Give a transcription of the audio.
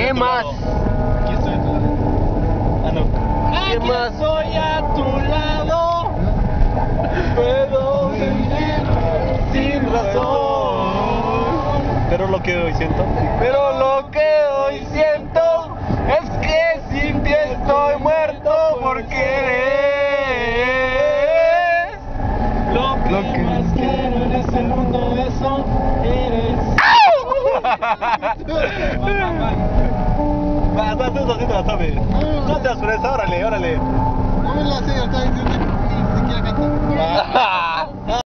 ¿Qué más? ¿Quién estoy a tu lado? Ah, no. ¿Qué más? Soy a tu lado, pero sin razón. Pero lo que hoy siento. Pero lo que hoy siento es que sin ti estoy muerto porque eres Lo que más quiero en este mundo, eso eres. Va, tú así te la sabes. No te das presa, órale, órale. No me la sé, ahorita ni siquiera canto.